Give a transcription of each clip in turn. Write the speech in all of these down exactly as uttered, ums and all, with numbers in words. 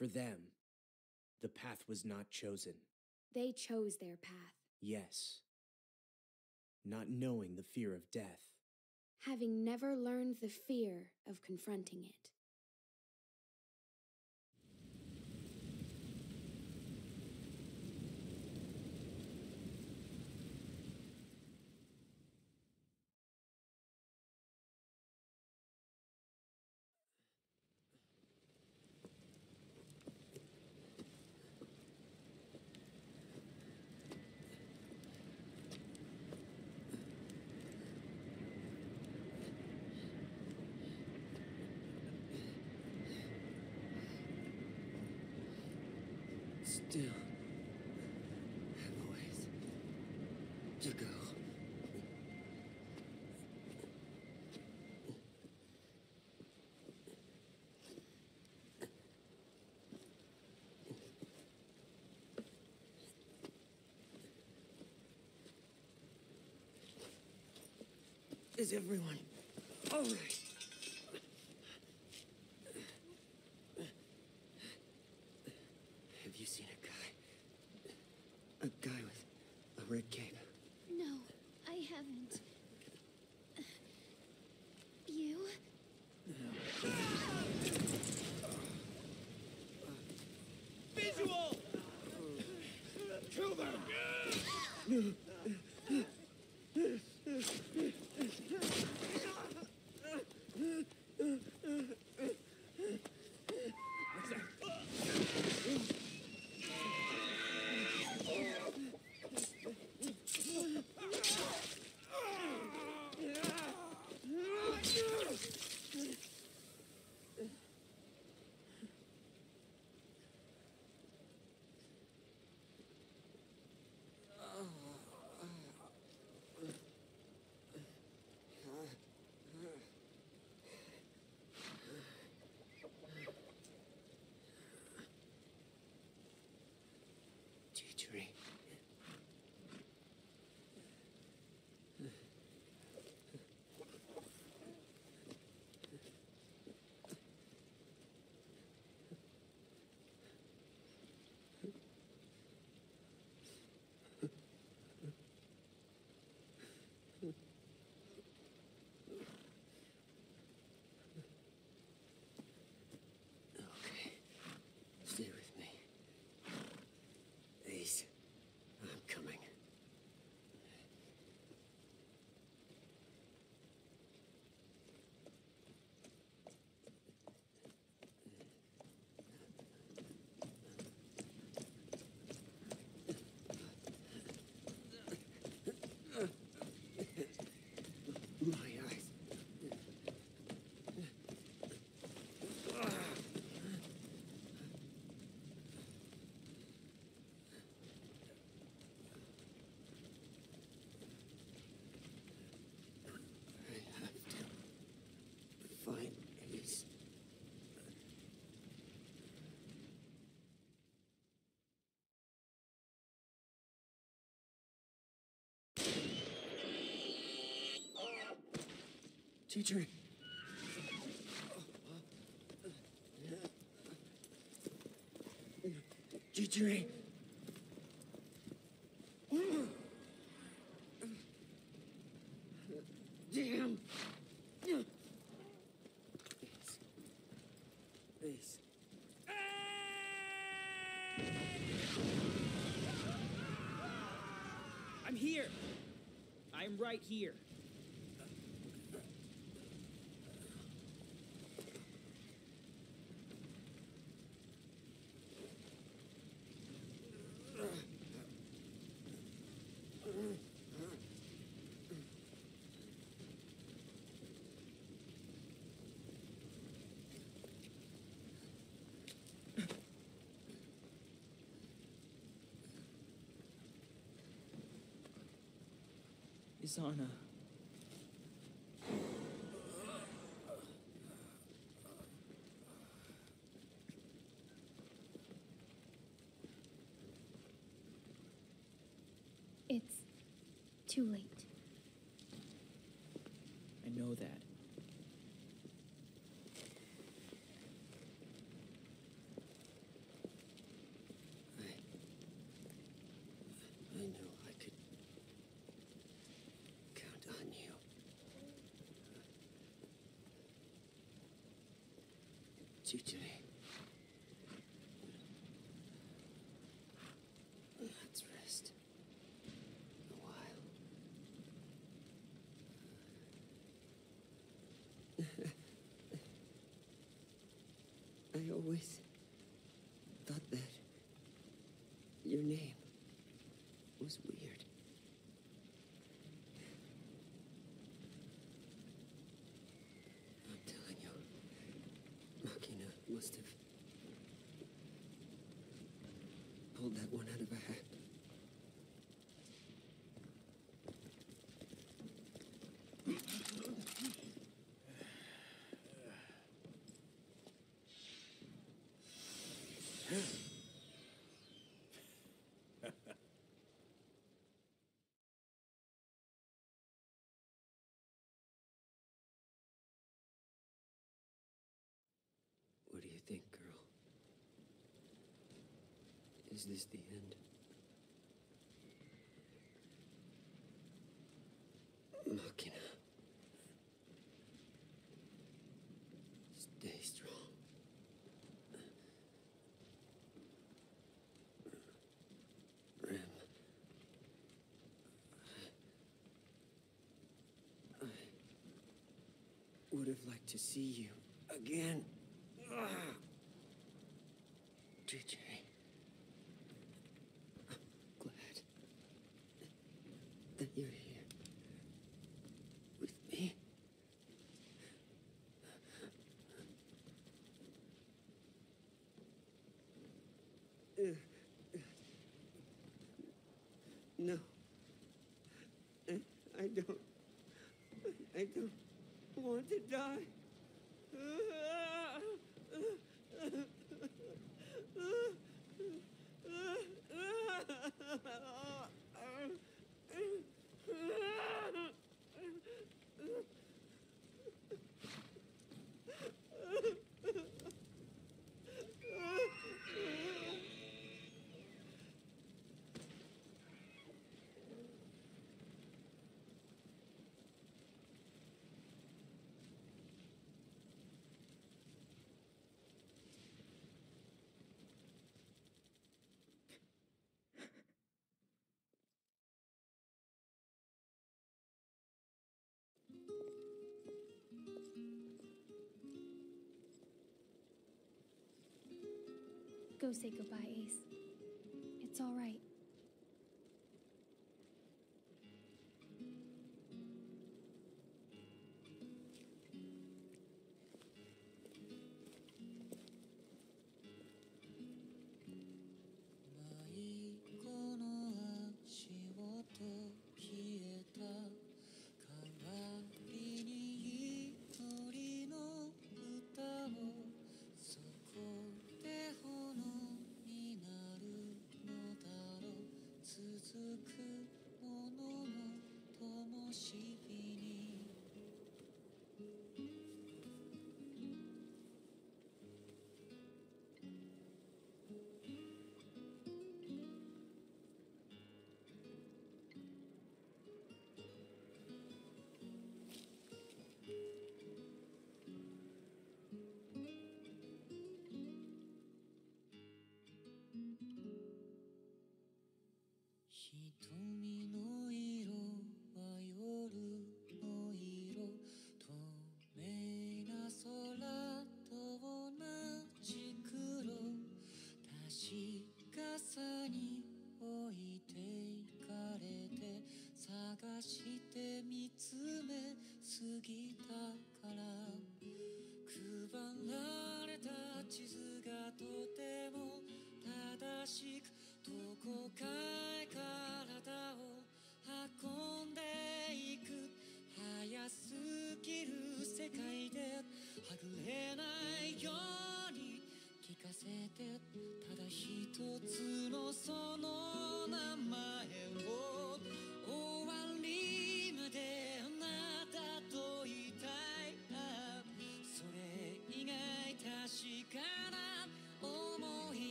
For them, the path was not chosen. They chose their path. Yes. Not knowing the fear of death. Having never learned the fear of confronting it. Still have a ways to go. Is everyone all right? Have you seen a guy? A guy with a red cape? No, I haven't. You? Visual! Kill them! Teachery. Okay. Stay with me. Ace, I'm coming. My eyes. I have to find Ace. Teacher. Teacher. Damn. Ace. Ace. I'm here! I'm right here. Isana. It's too late. I know that. Chiche. Let's rest. A while. I always thought that your name was weird. I'm telling you, Machina must have pulled that one out of a hat. What do you think, girl? Is this the end? Machina. Stay strong. Rem. I... I would have liked to see you again. J J. I'm glad that you're here with me. No. I, I don't. I don't want to die. Go say goodbye, Ace. It's all right.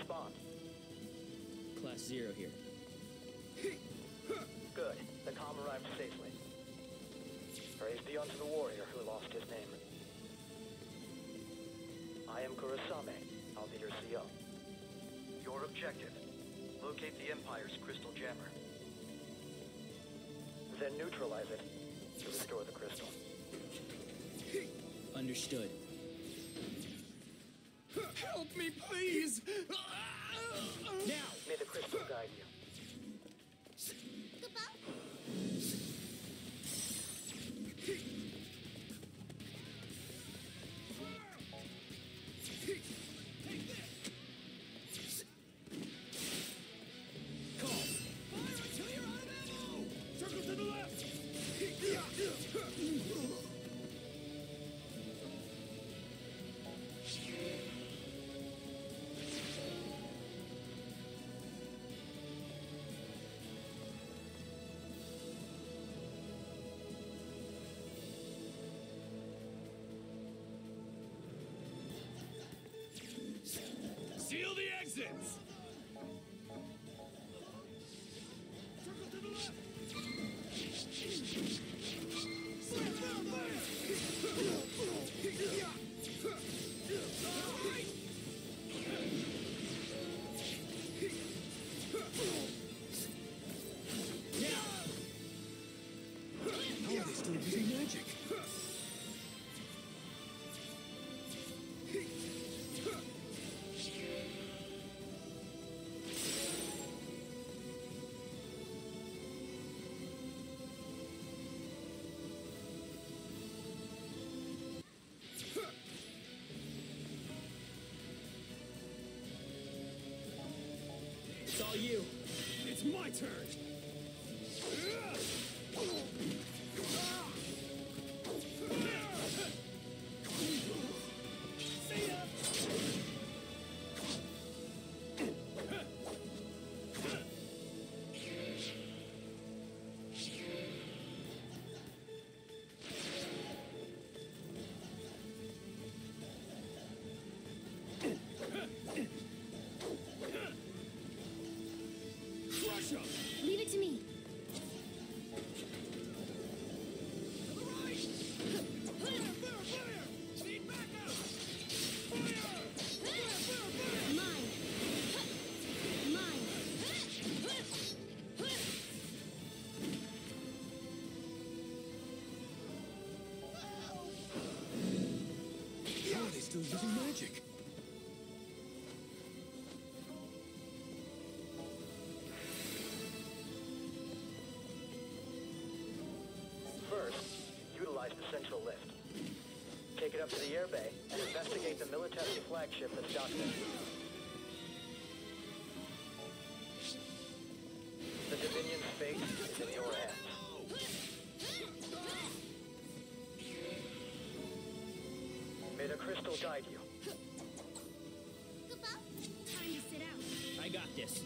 respond? Class Zero here. Good. The comm arrived safely. Praise be unto the warrior who lost his name. I am Kurasame. I'll be your C O. Your objective. Locate the Empire's crystal jammer. Then neutralize it to restore the crystal. Understood. Help me, please! Now! May the crystal guide you. Seal the exits! How are they still using magic? It's all you. It's my turn! See ya! Crush 'em! Leave it to me. Mine. Mine. How are they still using magic? First, utilize the central lift. Take it up to the airbay and investigate the military flagship that's docked there. The Dominion's fate is in your hands. May the crystal guide you. Time to sit out. I got this.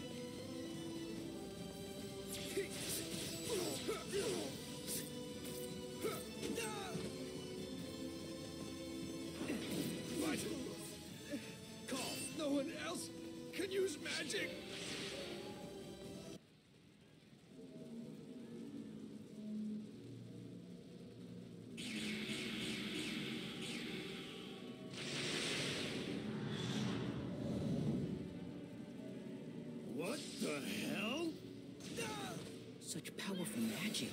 What? Call. No one else can use magic? What the hell? Such powerful magic.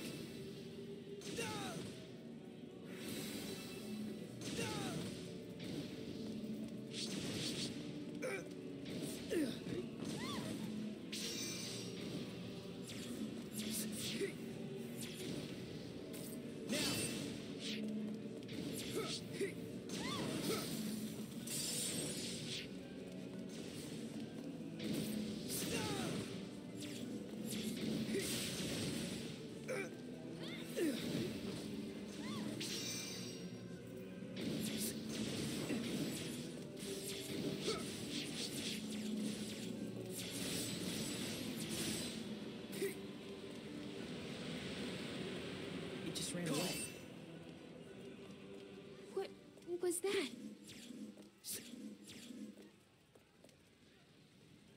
It just ran away. What was that?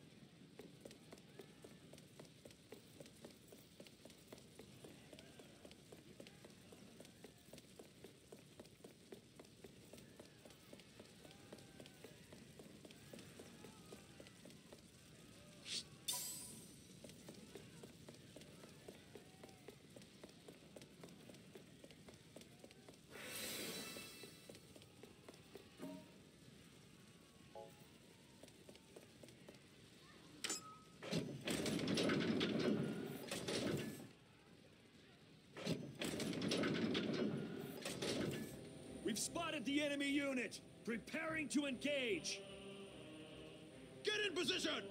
at the enemy unit! Preparing to engage! Get in position!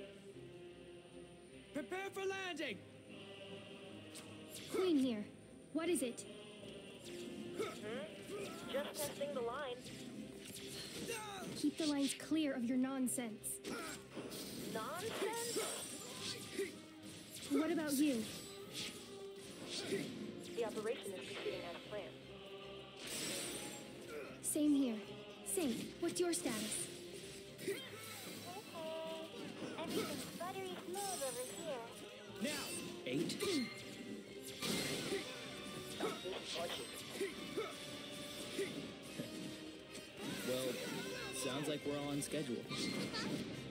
Prepare for landing! Queen here. What is it? Just testing the line. Keep the lines clear of your nonsense. Nonsense? What about you? The operation is proceeding as planned. Same here. Sync, what's your status? Okay. Everything's buttery smooth over here. Now! Eight. Well, sounds like we're all on schedule.